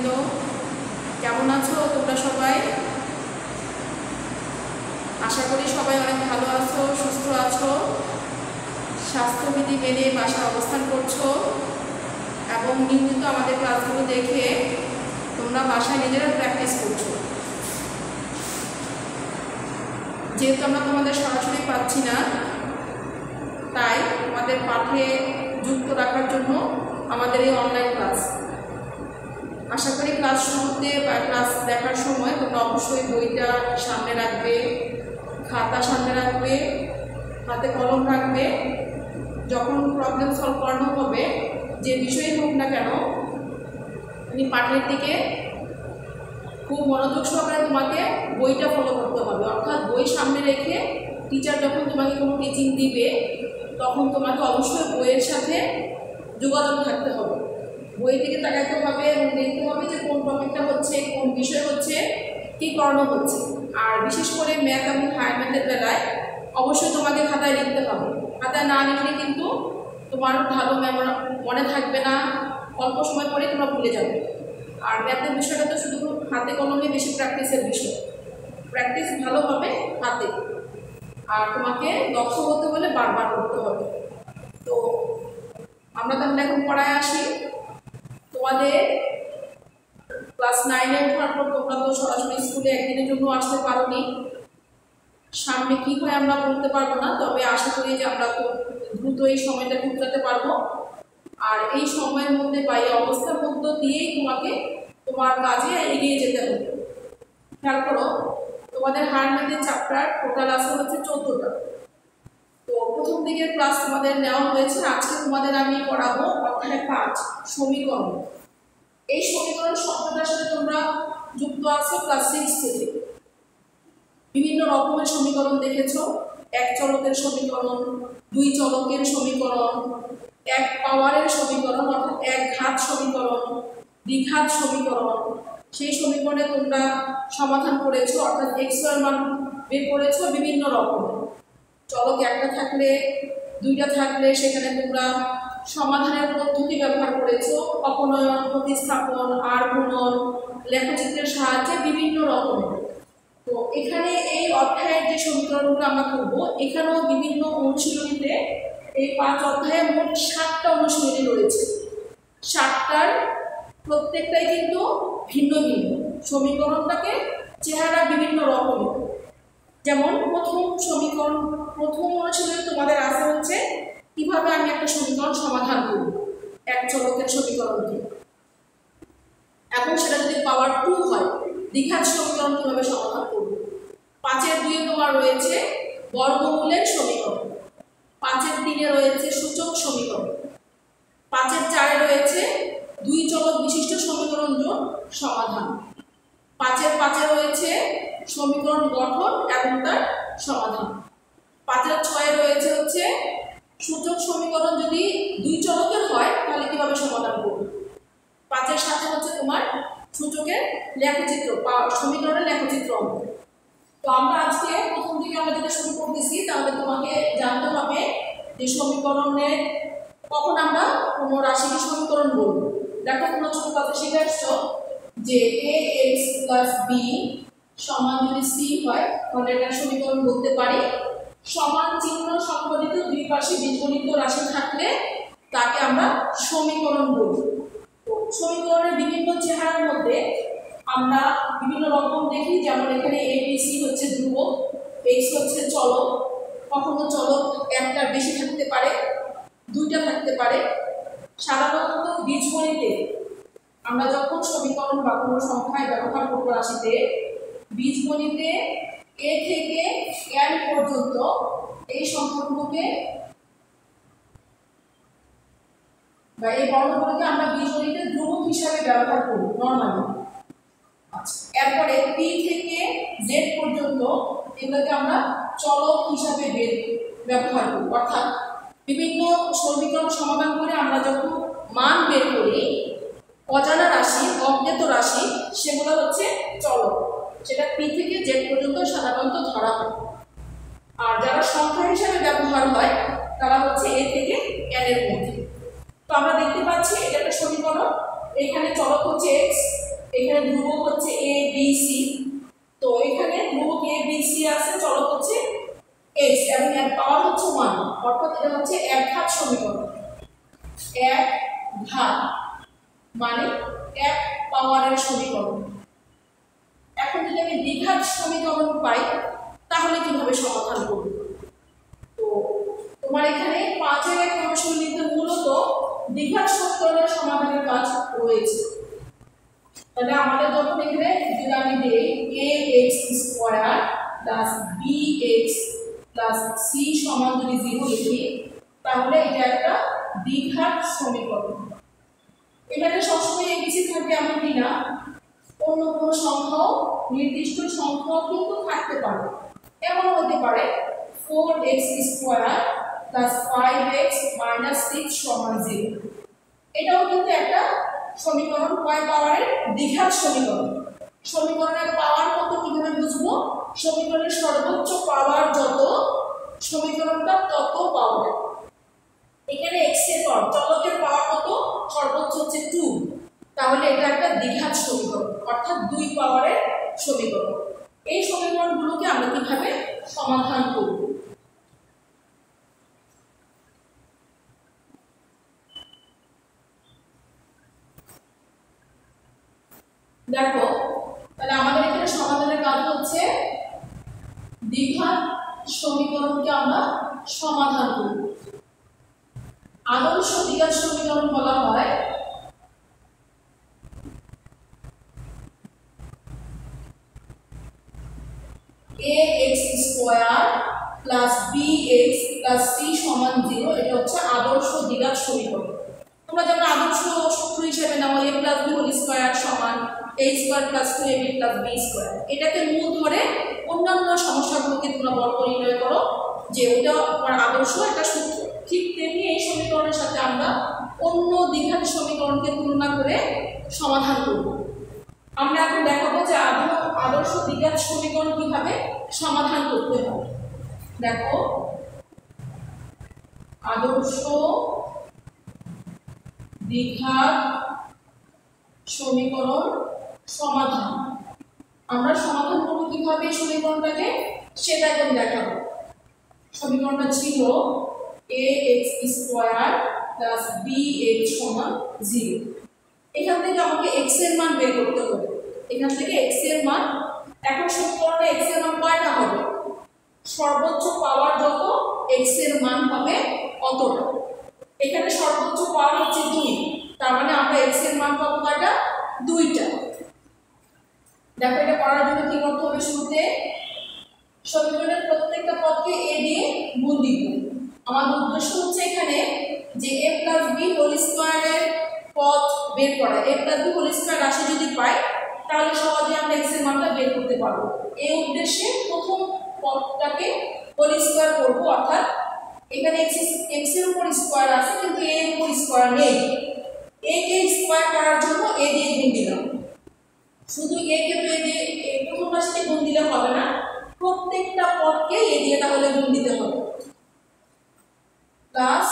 শিক্ষার্থীবৃন্দ, কেমন আছো তোমরা সবাই? আশা করি সবাই অনেক ভালো আছো, সুস্থ আছো, স্বাস্থ্যবিধি মেনে বাসায় অবস্থান করছো এবং নিয়মিত আমাদের ক্লাসগুলো দেখে তোমরা বাসায় নিজেরা প্র্যাকটিস করছো। যেহেতু আমরা তোমাদের সরাসরি পাচ্ছি না, তাই তোমাদের পাঠে যুক্ত রাখার জন্য আমাদের এই অনলাইন ক্লাস। আশা করি ক্লাস শুরুতে বা ক্লাস দেখার সময় তোমরা অবশ্যই বইটা সামনে রাখবে, খাতা সামনে রাখবে, হাতে কলম রাখবে। যখন প্রবলেম সলভ করানো হবে, যে বিষয়ই হোক না কেন, তুমি পাঠের দিকে খুব মনোযোগ সহকারে তোমাকে বইটা ফলো করতে হবে। অর্থাৎ বই সামনে রেখে টিচার যখন তোমাকে কোনো টিচিং দিবে, তখন তোমাকে অবশ্যই বইয়ের সাথে যোগাযোগ থাকতে হবে। বই দিকে তাকাতে হবে এবং দেখতে হবে যে কোন টপিকটা হচ্ছে, কোন বিষয় হচ্ছে, কী করানো হচ্ছে। আর বিশেষ করে ম্যাথ এবং হায়ার ম্যাথের বেলায় অবশ্যই তোমাকে খাতায় লিখতে হবে। খাতায় না লিখলে কিন্তু তোমার ভালো মনে থাকবে না, অল্প সময় পরে তোমরা ভুলে যাবে। আর ম্যাথের বিষয়টা তো শুধু হাতে কলমে বেশি প্র্যাকটিসের বিষয়। প্র্যাকটিস ভালো হবে হাতে, আর তোমাকে দক্ষ হতে হলে বারবার করতে হবে। তো আমরা তাহলে এখন পড়ায় আসি। তোমাদের ক্লাস 9-এ ওঠার পর তোমরা তো সরাসরি স্কুলে একদিনের জন্য আসতে পারোনি। সামনে কী হয় আমরা বলতে পারবো না, তবে আশা করি যে আমরা খুব দ্রুত এই সময়টা গুজরাতে পারবো। আর এই সময়ের মধ্যে বা এই অবস্থার মধ্য দিয়েই তোমাকে তোমার কাজে এগিয়ে যেতে হবে। খেয়াল করো, তোমাদের হায়ার ম্যাথের চ্যাপ্টার টোটাল আছে হচ্ছে 14টা। তো প্রথম দিকের ক্লাস তোমাদের নেওয়া হয়েছে। আজকে তোমাদের আমি পড়াবো অধ্যায় 5 সমীকরণ। এই সমীকরণ শব্দটার সাথে তোমরা যুক্ত আছো ক্লাস 6 থেকে। বিভিন্ন রকমের সমীকরণ দেখেছো, এক চলকের সমীকরণ, দুই চলকের সমীকরণ, এক পাওয়ারের সমীকরণ অর্থাৎ এক ঘাত সমীকরণ, দ্বিঘাত সমীকরণ। সেই সমীকরণে তোমরা সমাধান করেছো, অর্থাৎ x এর মান বের করেছো বিভিন্ন রকমের। চলক একটা থাকলে, দুইটা থাকলে সেখানে তোমরা সমাধানের পদ্ধতি ব্যবহার করেছো, অপনয়ন, প্রতিস্থাপন, আর গুণন, লেখচিত্রের সাহায্যে বিভিন্ন রকমের। তো এখানে এই অধ্যায়ের যে সমীকরণগুলো আমরা করবো, এখানেও বিভিন্ন অনুশীলনীতে এই 5 অধ্যায়ে মোট 7টা অনুশীলনী রয়েছে। 7টার প্রত্যেকটাই কিন্তু ভিন্ন ভিন্ন। সমীকরণটাকে চেহারা বিভিন্ন রকমের। যেমন প্রথম অনুশীলনী তোমাদের আছে হচ্ছে কিভাবে আমি একটা সমীকরণ সমাধান করব, এক চলকের সমীকরণটি। এখন সেটা যদি পাওয়ার 2 হয়, দ্বিঘাত সমীকরণ কিভাবে সমাধান করব। 5-এর 2-এ তোমার রয়েছে বর্গমূলের সমীকরণ, 5-এর 3-এ রয়েছে সূচক সমীকরণ, 5-এর 4-এ রয়েছে দুই চলক বিশিষ্ট সমীকরণ জোট সমাধান, 5-এর 5-এ রয়েছে সমীকরণ গঠন এবং তার সমাধান, 5-এর 6-এ রয়েছে হচ্ছে সূচক সমীকরণ যদি দুই চলকের হয় তাহলে কিভাবে সমাধান করব। 5-এর 7-এ হচ্ছে তোমার সূচকের লেখচিত্র, সমীকরণের লেখচিত্র অঙ্ক। তো আমরা আজকে প্রথম দিকে আমরা যেটা শুরু করতেছি, তাহলে তোমাকে জানতে হবে যে সমীকরণের কখন আমরা কোনো রাশিকে সমীকরণ বলবো। দেখো তোমরা ছোট কথা শিখে আসছো যে ax + b সমান যদি c হয় তাহলে এটা সমীকরণ বলতে পারি। সমান চিহ্ন সম্বলিত দুই পাশে বীজগণিত রাশি থাকলে তাকে আমরা সমীকরণ বলি। তো সমীকরণের বিভিন্ন চেহারার মধ্যে আমরা বিভিন্ন রকম দেখি। যেমন এখানে abc হচ্ছে ধ্রুবক, x হচ্ছে চলক। কখনো চলক একটার বেশি থাকতে পারে, দুইটা থাকতে পারে। সাধারণত বীজগণিতে আমরা যখন সমীকরণ বা কোনো সংখ্যায় ব্যবহার করবো রাশিতে, বীজগণিতে a থেকে n পর্যন্ত এই সংখ্যাগুলোকে বা এই বর্ণগুলোকে আমরা বীজগণিতে ধ্রুবক হিসাবে ব্যবহার করি নর্মালি। এরপরে p থেকে z পর্যন্ত এগুলোকে আমরা চলক হিসাবে ব্যবহার করি। অর্থাৎ বিভিন্ন সমীকরণ সমাধান করে আমরা যখন মান বের করি, অজানা রাশি, অজ্ঞাত রাশি, সেগুলো হচ্ছে চলক। সেটা p থেকে z পর্যন্ত সাধারণত ধরা হয়। আর যারা সংখ্যা হিসাবে ব্যবহার হয় তারা হচ্ছে a থেকে n এর মধ্যে। তো আমরা দেখতে পাচ্ছি এটা একটা সমীকরণ। এখানে চলক হচ্ছে x, এখানে ধ্রুবক হচ্ছে এ বি সি, তো এখানে ধ্রুবক এ বি সি আছে, চলক হচ্ছে x এবং এর পাওয়ার হচ্ছে 1, অর্থাৎ এটা হচ্ছে এক ঘাত সমীকরণ। এক ঘাত মানে এক পাওয়ারের সমীকরণ। এখন যদি আমি দ্বিঘাত সমীকরণ পাই তাহলে কিভাবে সমাধান করব? তো তোমার এখানে 5-এর এক অনুশীলনীতে মূলত দ্বিঘাত সমীকরণের সমাধানের কাজ রয়েছে। তাহলে আমাদের যখন এখানে যদি আমি দেই ax square plus bx plus c সমান যদি 0 লিখি তাহলে এটা একটা দ্বিঘাত সমীকরণ। এখানে সবসময় abc থাকবে এমনটি না, অন্য কোনো সংখ্যাও, নির্দিষ্ট সংখ্যাও কিন্তু থাকতে পারে। এমন হতে পারে 4x square plus 5x minus 6 সমান 0। এটাও কিন্তু একটা সমীকরণ, কয় পাওয়ারের? দ্বিঘাত সমীকরণ। সমীকরণের পাওয়ার কত কিভাবে বুঝবো? সমীকরণের সর্বোচ্চ পাওয়ার যত, সমীকরণটা তত পাওয়ার। এখানে x এর পাওয়ার, চলকের পাওয়ার কত? সর্বোচ্চ হচ্ছে 2, তাহলে এটা একটা দ্বিঘাত সমীকরণ, অর্থাৎ 2 পাওয়ারের সমীকরণ। এই সমীকরণগুলোকে আমরা কিভাবে সমাধান করব? দেখো, তাহলে আমাদের এখানে সমাধানের কাজ হচ্ছে দ্বিঘাত সমীকরণকে আমরা সমাধান করব। আদর্শ দ্বিঘাত সমীকরণ বলা হয় ax square plus bx plus c সমান 0, এটা হচ্ছে আদর্শ দ্বিঘাত সমীকরণ। তোমরা যেমন আদর্শ সূত্র হিসেবে নাও a plus b whole square সমান a square plus 2ab plus b square. এটাকে মূল ধরে অন্যান্য সমস্যাগুলোকে তোমরা বর্গ নির্ণয় করো যে ওটা তোমার আদর্শ একটা সূত্র। ঠিক তেমনি এই সমীকরণের সাথে আমরা অন্য দ্বিঘাত সমীকরণকে তুলনা করে সমাধান করব। আমরা এখন দেখাবো যে আদর্শ দ্বিঘাত সমীকরণ কিভাবে সমাধান করতে হয়। দেখো, আদর্শ দ্বিঘাত সমীকরণ সমাধান আমরা সমাধান করব কিভাবে সমীকরণটাকে, সেটা এখন দেখাবো। সমীকরণটা ছিল ax স্কয়ার প্লাস bx সমান 0। এখান থেকে আমাকে x এর মান বের করতে হবে। এখান থেকে x এর মান, এখন সমীকরণে x এর মান কয়টা হবে? সর্বোচ্চ পাওয়ার যত, x এর মান হবে অতটা। এখানে সর্বোচ্চ পাওয়ার হচ্ছে 2, তার মানে আমরা x এর মান পাবো কয়টা? 2টা। দেখো, এটা করার জন্য কি করতে হবে? শুরুতে সমীকরণের প্রত্যেকটা পদকে a দিয়ে গুণ দিব। আমাদের উদ্দেশ্য হচ্ছে এখানে যে a প্লাস b হোল স্কয়ারের পদ বের করা। a plus b whole square রাশি যদি পাই তাহলে সহজে আমরা x এর মানটা বের করতে পারবো। এই উদ্দেশ্যে প্রথম পদটাকে হোল স্কয়ার করব, অর্থাৎ এখানে x এর উপর স্কয়ার আছে কিন্তু a এর উপর স্কয়ার নেই। a কে স্কয়ার করার জন্য a দিয়ে গুণ দিলাম। শুধু a কে a দিয়ে প্রথম রাশিতে গুণ দিলে হবে না, প্রত্যেকটা পদকে a দিয়ে তাহলে গুণ দিতে হবে। Plus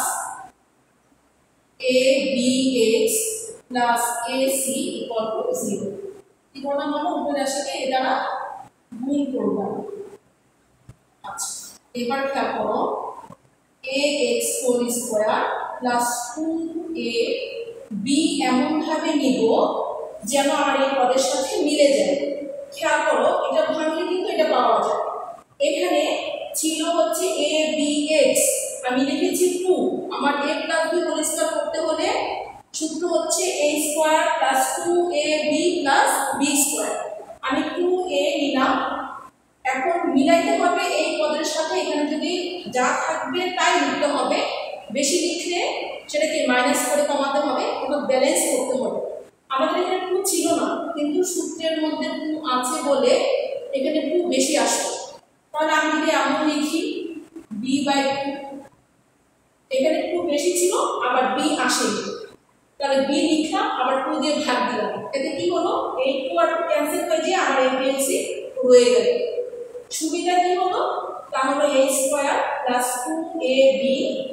abx plus ac equal to 0। কি করলাম আমরা? উপরের রাশিকে এ দ্বারা গুণ করলাম। আচ্ছা, এবার খেয়াল করো, ax whole square plus 2ab এমন ভাবে নিব যেন আমার এই পদের সাথে মিলে যায়। খেয়াল করো, এটা ভাঙলে কিন্তু এটা পাওয়া যায়। এখানে ছিল হচ্ছে abx, আমি লিখেছি 2। আমার a plus b whole square করতে হলে সূত্র হচ্ছে a square plus 2ab plus b square. আমি 2a নিলাম। এখন মিলাইতে হবে এই পদের সাথে, এখানে যদি যা থাকবে তাই লিখতে হবে। বেশি লিখলে সেটাকে মাইনাস করে কমাতে হবে, কোনো ব্যালেন্স করতে হবে। আমাদের এখানে 2 ছিল না, কিন্তু সূত্রের মধ্যে 2 আছে বলে এখানে 2 বেশি আসবে। তাহলে আমি যদি এমন লিখি b/2, এখানে 2 বেশি ছিল আবার b আসেনি, তাহলে b লিখলাম আবার 2 দিয়ে ভাগ দিলাম। এতে কি হলো? এই 2 আর 2 ক্যান্সেল হয়ে যায়, আমার এই বিএলসি রয়ে গেল। সুবিধা কি হলো? তাহলে a square plus 2ab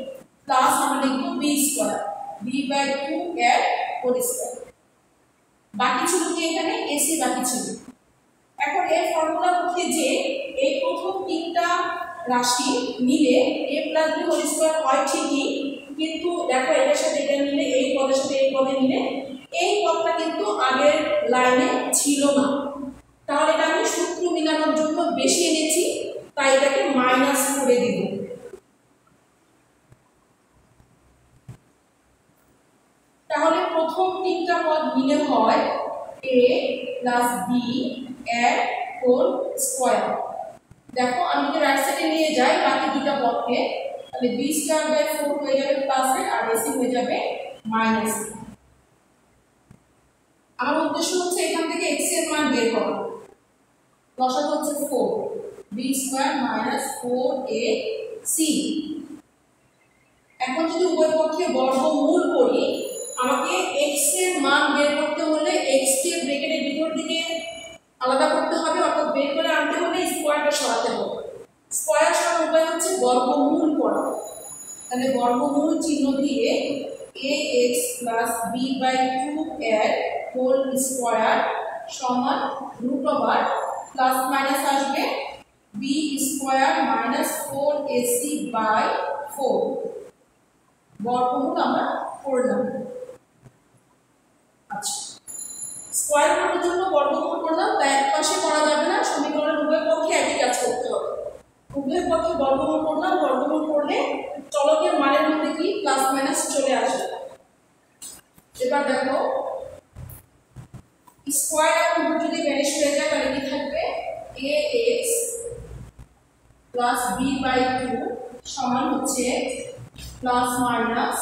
plus আমরা লিখব b স্কয়ার, b/2 এর হোল স্কয়ার। বাকি ছিল কি এখানে এসি বাকি ছিল। এখন এর ফর্মুলা হচ্ছে যে এই প্রথম তিনটা রাশি মিলে a plus b whole square হয় ঠিকই, কিন্তু দেখো এটার সাথে এটা মিলে এই পদের সাথে এই পদে মিলে এই পদটা কিন্তু আগের লাইনে ছিল না, তাহলে এটা আমি সূত্র মিলানোর জন্য বেশি এনেছি, তাই এটাকে মাইনাস করে দিব। তাহলে প্রথম তিনটা পদ মিলে হয় a প্লাস b এর হোল স্কয়ার। দেখো আমি যদি রাইট সাইডে নিয়ে যাই বাকি দুটো পদকে, তাহলে b স্কয়ার বাই 4 হয়ে যাবে প্লাসে আর ac হয়ে যাবে মাইনাস। আমার উদ্দেশ্য হচ্ছে এখান থেকে x এর মান বের করা। লসাগু হচ্ছে 4 b স্কয়ার মাইনাস 4ac। এখন যদি উভয় পক্ষে বর্গমূল করি, আমাকে x এর মান বের করতে হলে x কে ব্র্যাকেটের ভিতর দিকে আলাদা করতে হবে, অর্থাৎ বের করে আনতে হলে স্কয়ারটা সরাতে হবে। স্কয়ার সরানোর উপায় হচ্ছে বর্গমূল করা। তাহলে বর্গমূল চিহ্ন দিয়ে ax প্লাস b বাই 2 এর হোল স্কয়ার সমান রুট ওভার প্লাস মাইনাস আসবে b square minus 4ac by 4। বর্গমূল আমরা করলাম। আচ্ছা, স্কয়ার করার জন্য বর্গমূল করলাম, তাই এক পাশে করা যাবে না, সমীকরণের উভয় পক্ষে একই কাজ করতে হবে। উভয় পক্ষে বর্গমূল করলাম, বর্গমূল করলে চলকের মানের মধ্যে কি প্লাস মাইনাস চলে আসবে। এবার দেখো স্কয়ার এবং রুট যদি ভ্যানিশ হয়ে যায় তাহলে কি থাকবে ax প্লাস b বাই 2 সমান হচ্ছে প্লাস মাইনাস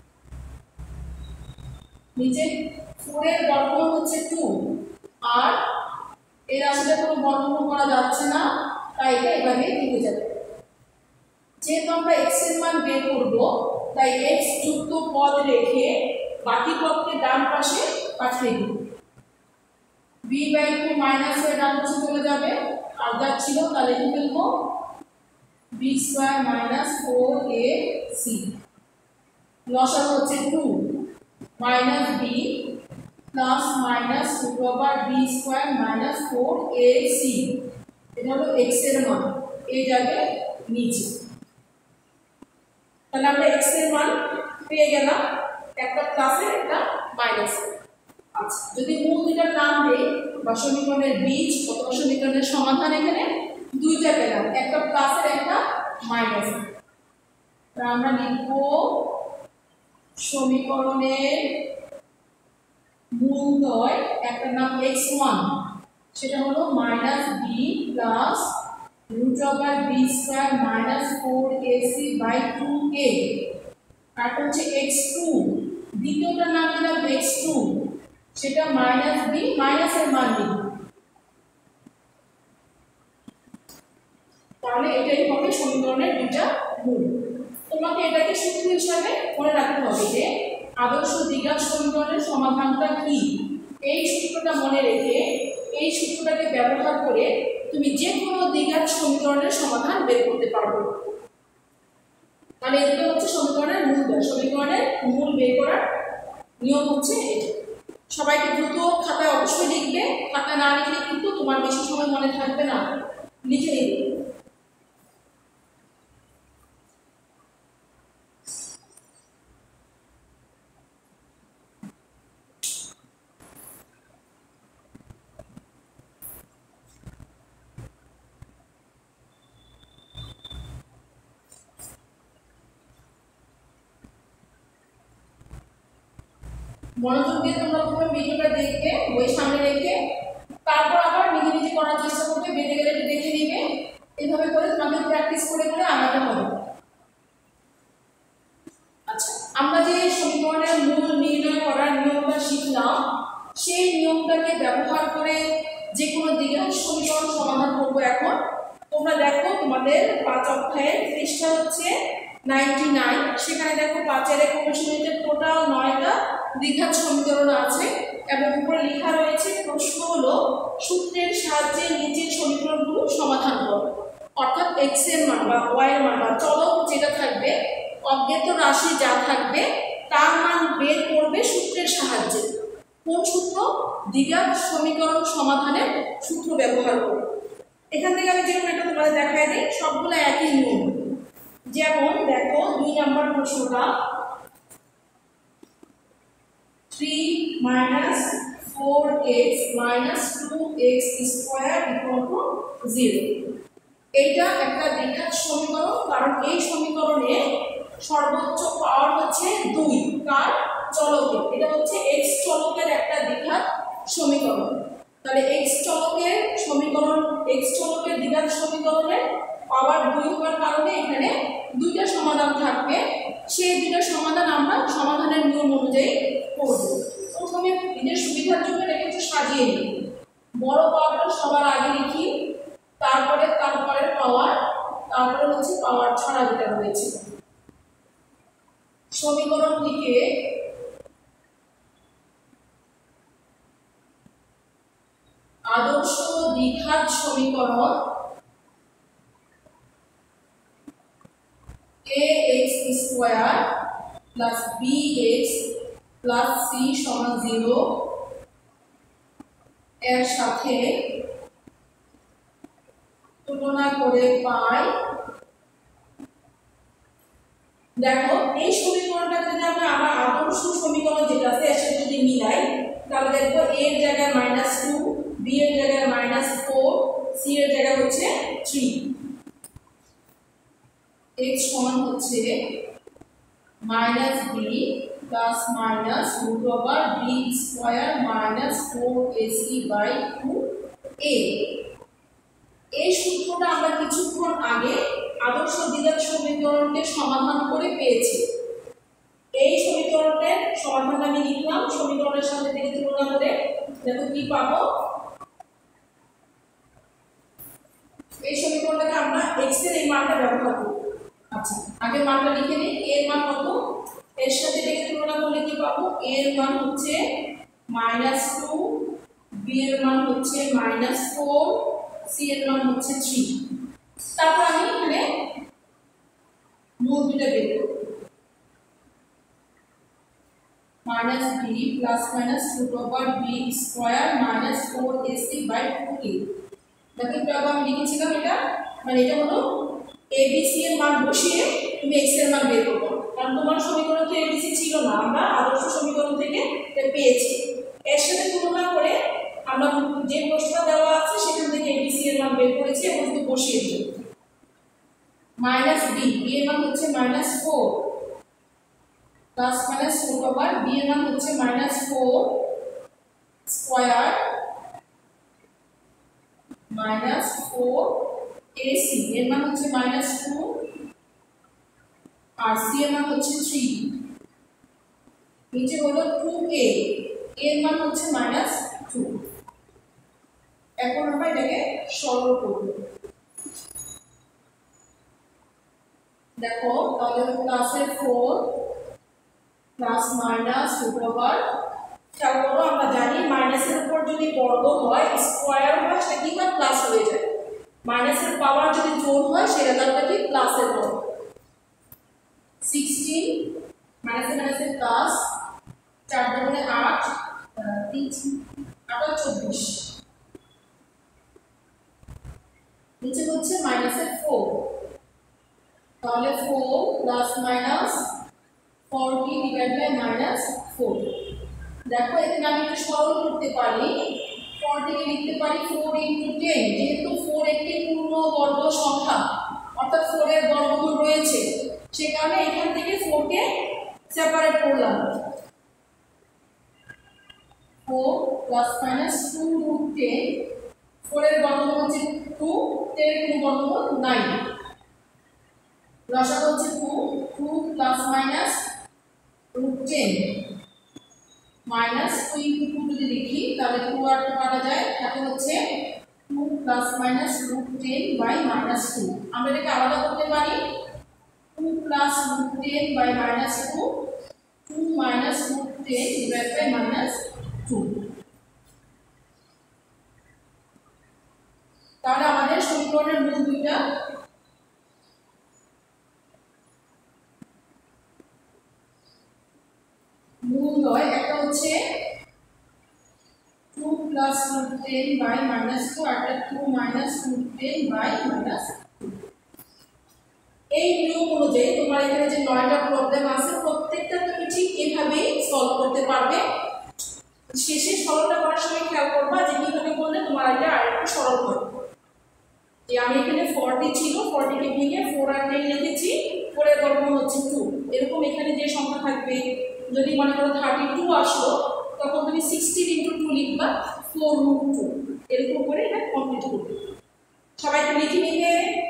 নিচে 4 এর বর্গমূল হচ্ছে 2 আর এর আসলে কোনো বর্গমূল করা যাচ্ছে না, তাই এটা এভাবে লিখে যাবে। যেহেতু আমরা x এর মান বের করব, তাই x যুক্ত পদ রেখে বাকি পদকে ডান পাশে পাঠিয়ে দিব। b বাই 2 মাইনাস হয়ে ডান পাশে চলে যাবে, আর যা ছিল তা লিখে ফেলবো b স্কয়ার মাইনাস 4ac। লসাগু হচ্ছে 2 minus b plus minus root over b square minus 4ac। এটা হলো x এর মান, এ যাবে নিচে। তাহলে আমরা x এর মান পেয়ে গেলাম, একটা প্লাসে একটা মাইনাসে। আচ্ছা, যদি মূল দুইটার নাম দেই বা সমীকরণের বীজ অথবা সমীকরণের সমাধান এখানে দুইটা পেলাম, একটা প্লাসের একটা মাইনাসে। আমরা লিখব সমীকরণের মূলদ্বয়, একটা নাম x1, সেটা হলো minus b plus root over b square minus 4ac by 2a। আর হচ্ছে x2, দ্বিতীয়টার নাম দিলাম x2, সেটা মাইনাস b মাইনাসের মান দিব। তাহলে এটাই হবে সমীকরণের দুইটা মূল। তোমাকে এটাকে সূত্র হিসাবে মনে রাখতে হবে যে আদর্শ দ্বিঘাত সমীকরণের সমাধানটা কি। এই সূত্রটা মনে রেখে এই সূত্রটাকে ব্যবহার করে তুমি যে কোনো দ্বিঘাত সমীকরণের সমাধান বের করতে পারবে। তাহলে এটা হচ্ছে সমীকরণের মূলদ্বয়। সমীকরণের মূল বের করার নিয়ম হচ্ছে এটা। সবাইকে দ্রুত খাতায় অবশ্যই লিখবে, খাতায় না লিখলে কিন্তু তোমার বেশি সময় মনে থাকবে না, লিখে নিবে। মনোযোগ দিয়ে তোমরা প্রথমে ভিডিওটা দেখবে, বই সামনে রেখে তারপর আবার নিজে নিজে করার চেষ্টা করবে, বেঁধে গেলে দেখে নিবে। এইভাবে করে তোমাকে প্র্যাকটিস করে করে আনাতে হবে। আচ্ছা, আমরা যে সমীকরণের মূল নির্ণয় করার নিয়মটা শিখলাম, সেই নিয়মটাকে ব্যবহার করে যে কোনো দ্বিঘাত সমীকরণ সমাধান করবো। এখন তোমরা দেখো তোমাদের 5 অধ্যায়ের পৃষ্ঠা হচ্ছে 99, সেখানে দেখো 5-এর অনুশীলনীতে টোটাল 9টা দ্বিঘাত সমীকরণ আছে এবং উপরে লেখা রয়েছে প্রশ্ন হলো সূত্রের সাহায্যে নিচের সমীকরণগুলো সমাধান করো। অর্থাৎ x এর মান বা y এর মান বা চলক যেটা থাকবে, অজ্ঞাত রাশি যা থাকবে তার মান বের করবে সূত্রের সাহায্যে। কোন সূত্র? দ্বিঘাত সমীকরণ সমাধানের সূত্র ব্যবহার করে। এখান থেকে আমি যেরকম একটা তোমাদের দেখাই দিই, সবগুলো একই নিয়ম। যেমন দেখো 2 নম্বর প্রশ্নটা 3 - 4x - 2x স্কয়ার = 0। এটা একটা দ্বিঘাত সমীকরণ, কারণ এই সমীকরণে সর্বোচ্চ পাওয়ার হচ্ছে 2 কার? চলকের। এটা হচ্ছে x চলকের একটা দ্বিঘাত সমীকরণ। তাহলে x চলকের সমীকরণ, x চলকের দ্বিঘাত সমীকরণের পাওয়ার 2 হওয়ার কারণে এখানে দুইটা সমাধান থাকবে। সেই দুইটা সমাধান আমরা সমাধানের নিয়ম অনুযায়ী করব। প্রথমে নিজের সুবিধার জন্য এটা একটু সাজিয়ে নিই। বড় পাওয়ারটা সবার আগে লিখি, তারপরের পাওয়ার, তারপরে হচ্ছে পাওয়ার ছাড়া যেটা রয়েছে। সমীকরণ লিখে আদর্শ দ্বিঘাত সমীকরণ ax² + bx + c = 0 এর সাথে তুলনা করে পাই। দেখো এই সমীকরণটা যদি আমরা আমার আদর্শ সমীকরণ যেটা আছে এর সাথে যদি মিলাই, তাহলে দেখো a এর জায়গায় -2, b এর জায়গায় -4, c এর জায়গায় হচ্ছে 3। x সমান হচ্ছে -b plus minus √b² -4ac/2a। এই সূত্রটা আমরা কিছুক্ষণ আগে আদর্শ দ্বিঘাত সমীকরণকে সমাধান করে পেয়েছি। এই সমীকরণের সমাধান আমি লিখলাম, সমীকরণের সাথে থেকে তুলনা করে দেখো কি পাবো। এই সমীকরণটাকে আমরা x এর এই মানটা ব্যবহার করব। আচ্ছা, আগে মানটা লিখে নিই। a এর মান কত? এর সাথে থেকে তুলনা করলে কি পাবো? a এর মান হচ্ছে -2, b এর মান হচ্ছে -4, c এর মান হচ্ছে 3। তারপর আমি এখানে মূলবিটা বের করব। -b plus minus √b² -4ac/2a। দেখো এটা আমি লিখেছিলাম, এটা মানে এটা হলো abc এর মান বসিয়ে তুমি x এর মান বের করবে, কারণ তোমার সমীকরণ তো abc ছিল না, আমরা আদর্শ সমীকরণ থেকে পেয়েছি। এর সাথে তুলনা করে আমরা যে প্রশ্নটা দেওয়া আছে সেখান থেকে abc এর মান বের করেছি এবং শুধু বসিয়ে দিই। -b, b এর মান হচ্ছে -4 প্লাস মাইনাস √b এর মান হচ্ছে -4 স্কয়ার -4 ac এর মান হচ্ছে -2 আর c এর মান হচ্ছে 3। নিচে হলো 2a, এর মান হচ্ছে -2। এখন আমরা এটাকে সরল করব। দেখো তাহলে প্লাসের 4 প্লাস মাইনাস √, খেয়াল করো আমরা জানি মাইনাসের উপর যদি বর্গ হয়, স্কয়ার হয়, সেটা কি হয়? প্লাস হয়ে যায়। মাইনাসের পাওয়ার যদি জোড় হয় সেটা তাহলে কি? প্লাসের বর্গ। 16 মাইনাসে প্লাস 4 দুগুণে 8, 3 8 24, নিচে হচ্ছে -4, তাহলে 4 প্লাস মাইনাস 40 / -4। দেখো এখানে আমি একটু সরল করতে পারি, 40 কে লিখতে পারি 4 × 10, যেহেতু 4 একটি পূর্ণবর্গ সংখ্যা, অর্থাৎ 4 এর বর্গমূল রয়েছে, সে কারণে এখান থেকে 4 কে সেপারেট করলাম। 4 প্লাস মাইনাস 2√10, 4 এর বর্গমূল হচ্ছে 2, 10 এর কোনো বর্গমূল নাই। লসাগু হচ্ছে 2 প্লাস মাইনাস √10 মাইনাস 2 × 2 যদি লিখি তাহলে 2 আর 2 কাটা যায়, তাহলে হচ্ছে 2 প্লাস মাইনাস √10/-2। আমরা এটাকে আলাদা করতে পারি, 2 প্লাস √10/-2, 2 মাইনাস √10/-2। তাহলে আমাদের সমীকরণের মূল দুইটা মূল হয়, একটা হচ্ছে 10 by minus 2 R 2 minus root 10 by minus 2। এই নিয়ম অনুযায়ী তোমার এখানে যে 9টা প্রবলেম আছে প্রত্যেকটা তুমি ঠিক এভাবেই সলভ করতে পারবে। শেষে সরলটা করার সময় খেয়াল করবা যে কিভাবে করলে তোমার এটা আরেকটু সরল হবে। যে আমি এখানে 40 ছিল, 40 কে ভেঙে 4 আর 10 লিখেছি, 4 এর বর্গমূল হচ্ছে 2। এরকম এখানে যে সংখ্যা থাকবে, যদি মনে করো 32 আসলো, তখন তুমি 16 × 2 লিখবা 4√2। এরকম করে এটা কমপ্লিট করবে। সবাই একটু লিখে নিবে।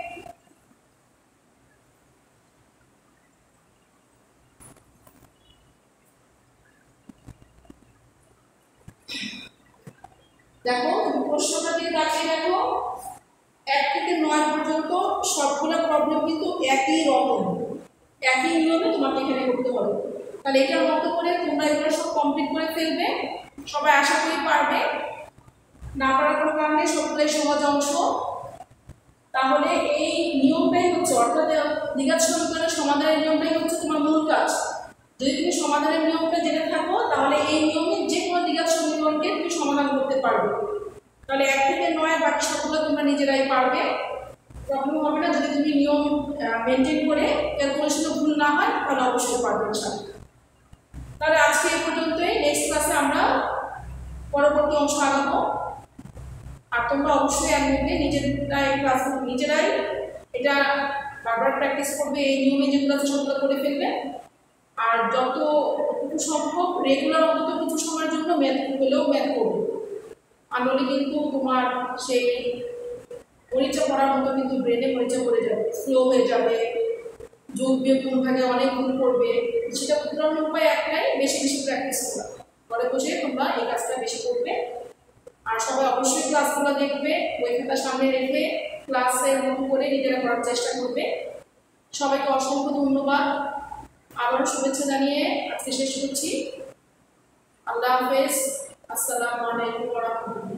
দেখো প্রশ্নটা দিয়ে তাকিয়ে দেখো, 1 থেকে 9 পর্যন্ত সবগুলো প্রবলেম কিন্তু একই রকম, একই নিয়মে তোমাকে এখানে করতে হবে। তাহলে এটার মতো করে তোমরা এগুলো সব কমপ্লিট করে ফেলবে। সবাই আশা করি পারবে, না পারার কোনো কারণে সবগুলোই সহজ অংশ। তাহলে এই নিয়মটাই হচ্ছে, অর্থাৎ দ্বিঘাত সমীকরণের সমাধানের নিয়মটাই হচ্ছে তোমার মূল কাজ। যদি তুমি সমাধানের নিয়মটা জেনে থাকো তাহলে এই নিয়মে যে কোনো দ্বিঘাত সমীকরণকে তুমি সমাধান করতে পারবে। তাহলে 1 থেকে 9 বাকি সবগুলো তোমরা নিজেরাই পারবে, প্রবলেম হবে না। যদি তুমি নিয়ম মেনটেন করে ক্যালকুলেশনে ভুল না হয় তাহলে অবশ্যই পারবে ইনশাআল্লাহ। তাহলে আজকে এই পর্যন্তই। নেক্সট ক্লাসে আমরা পরবর্তী অংশ আগাবো। আর তোমরা অবশ্যই এর মধ্যে নিজেরাই এটা বারবার প্র্যাকটিস করবে, এই নিয়মে যেগুলো আছে সবগুলো করে ফেলবে। আর যতটুকু সম্ভব রেগুলার অন্তত কিছু সময়ের জন্য ম্যাথ করবে। আর নইলে কিন্তু তোমার সেই পরীক্ষা পড়ার মতো কিন্তু ব্রেনে পরীক্ষা করে যাবে, স্লো হয়ে যাবে, যোগ বিয়োগ কোন ভাগে অনেক ভুল করবে। সেটা উত্তরণের উপায় একটাই, বেশি বেশি প্র্যাকটিস করা। ঘরে বসে তোমরা এই কাজটা বেশি করবে। আর সবাই অবশ্যই ক্লাসগুলো দেখবে, বই খাতা সামনে রেখে ক্লাসের মতো করে নিজেরা করার চেষ্টা করবে। সবাইকে অসংখ্য ধন্যবাদ, আবারও শুভেচ্ছা জানিয়ে আজকে শেষ করছি। আল্লাহ হাফেজ। আসসালামু আলাইকুম ওয়া রাহমাতুল্লাহ।